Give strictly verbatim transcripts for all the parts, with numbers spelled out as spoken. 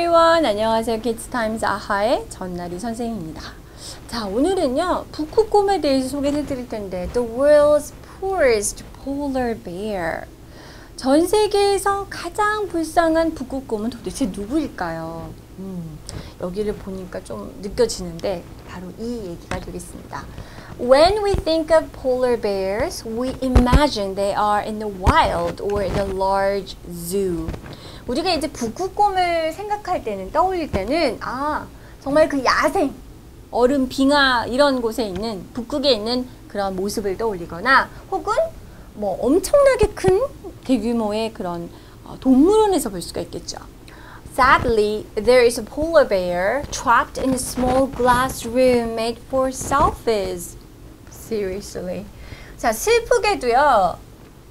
everyone. 안녕하세요. Kids Times 아하의 전나리 선생님입니다. 자, 오늘은요, 북극곰에 대해서 소개를 해드릴 텐데 The world's poorest polar bear. 전 세계에서 가장 불쌍한 북극곰은 도대체 누구일까요? 음, 여기를 보니까 좀 느껴지는데 바로 이 얘기가 되겠습니다. When we think of polar bears, we imagine they are in the wild or in a large zoo. 우리가 이제 북극곰을 생각할 때는, 떠올릴 때는, 아, 정말 그 야생, 얼음, 빙하 이런 곳에 있는, 북극에 있는 그런 모습을 떠올리거나, 혹은 뭐 엄청나게 큰 대규모의 그런 어, 동물원에서 볼 수가 있겠죠. Sadly, there is a polar bear trapped in a small glass room made for selfies. Seriously. 자, 슬프게도요,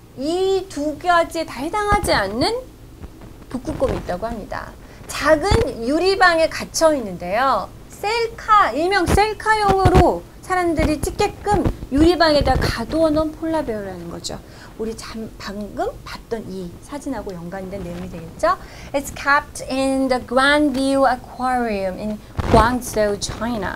이 두 가지 다 해당하지 않는 북극곰이 있다고 합니다. 작은 유리방에 갇혀 있는데요. 셀카, 일명 셀카용으로 사람들이 찍게끔 유리방에다 가두어 놓은 폴라베어라는 거죠. 우리 잠, 방금 봤던 이 사진하고 연관된 내용이 되겠죠? It's kept in the Grandview Aquarium in Guangzhou, China.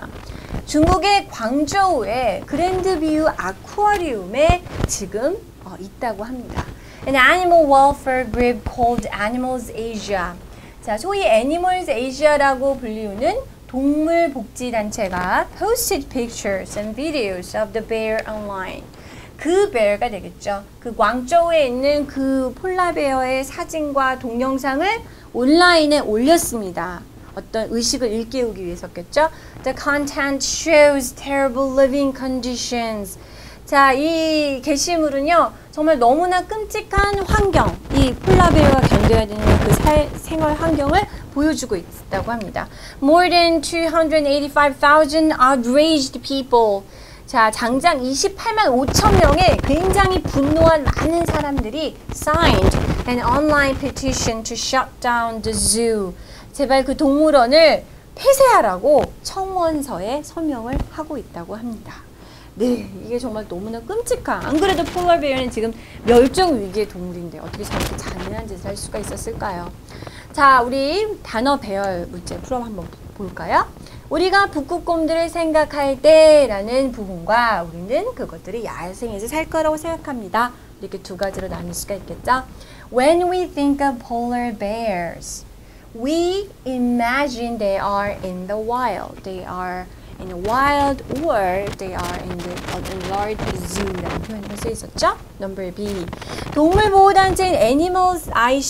중국의 광저우의 그랜드뷰 아쿠아리움에 지금 어, 있다고 합니다. An animal welfare group called Animals Asia. 자, 소위 Animals Asia라고 불리우는 동물 복지 단체가 posted pictures and videos of the bear online. 그 bear가 되겠죠. 그 광저우에 있는 그 폴라베어의 사진과 동영상을 온라인에 올렸습니다. 어떤 의식을 일깨우기 위해서겠죠. The content shows terrible living conditions. 자, 이 게시물은요, 정말 너무나 끔찍한 환경, 이 폴라베어가 견뎌야 되는 그 살, 생활 환경을 보여주고 있다고 합니다. More than two hundred eighty-five thousand outraged people. 자, 장장 이십팔만 오천 명의 굉장히 분노한 많은 사람들이 signed an online petition to shut down the zoo. 제발 그 동물원을 폐쇄하라고 청원서에 서명을 하고 있다고 합니다. 네, 이게 정말 너무나 끔찍한, 안 그래도 폴라베어는 지금 멸종 위기의 동물인데 어떻게 저렇게 잔인한 짓을 할 수가 있었을까요? 자, 우리 단어 배열 문제 풀어 한번 볼까요? 우리가 북극곰들을 생각할 때라는 부분과 우리는 그것들이 야생에서 살 거라고 생각합니다. 이렇게 두 가지로 나눌 수가 있겠죠? When we think of polar bears, we imagine they are in the wild. They are in the wild or they are in the, the large zoo라는 표현이 써 있었죠? Number B. 동물보호단체인 Animals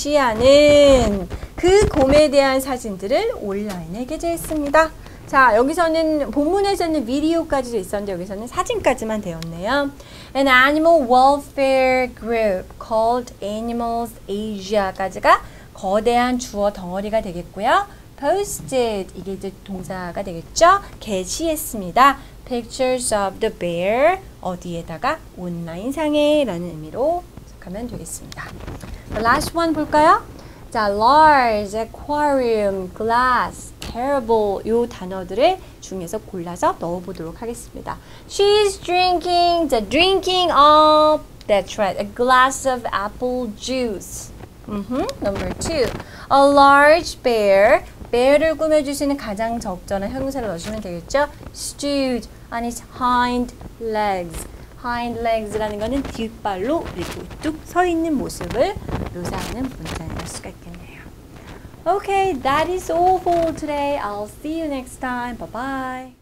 Asia는 그 곰에 대한 사진들을 온라인에 게재했습니다. 자, 여기서는 본문에서는 비디오까지도 있었는데 여기서는 사진까지만 되었네요. An animal welfare group called Animals Asia까지가 거대한 주어 덩어리가 되겠고요. posted, 이게 이제 동사가 되겠죠? 게시했습니다. pictures of the bear, 어디에다가? 온라인상에 라는 의미로 해석하면 되겠습니다. The last one 볼까요? 자, large, aquarium, glass, terrible 요 단어들을 중에서 골라서 넣어보도록 하겠습니다. She's drinking, the drinking of, that's right, a glass of apple juice. Mm-hmm. Number two, a large bear. bear를 꾸며주시는 가장 적절한 형용사를 넣어주시면 되겠죠? stood on its hind legs. hind legs라는 거는 뒷발로 이렇게 뚝 서 있는 모습을 묘사하는 문장을 할 수가 있겠네요. Okay, that is all for today. I'll see you next time. Bye bye.